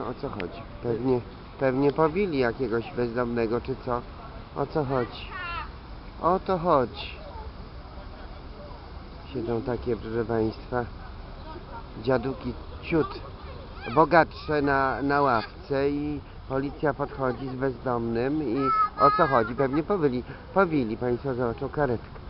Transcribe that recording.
O co chodzi? Pewnie pobili jakiegoś bezdomnego, czy co? O co chodzi? O to chodzi. Siedzą takie, proszę Państwa, dziaduki ciut bogatsze na ławce i policja podchodzi z bezdomnym i o co chodzi? Pewnie pobili Państwo zobaczą karetkę.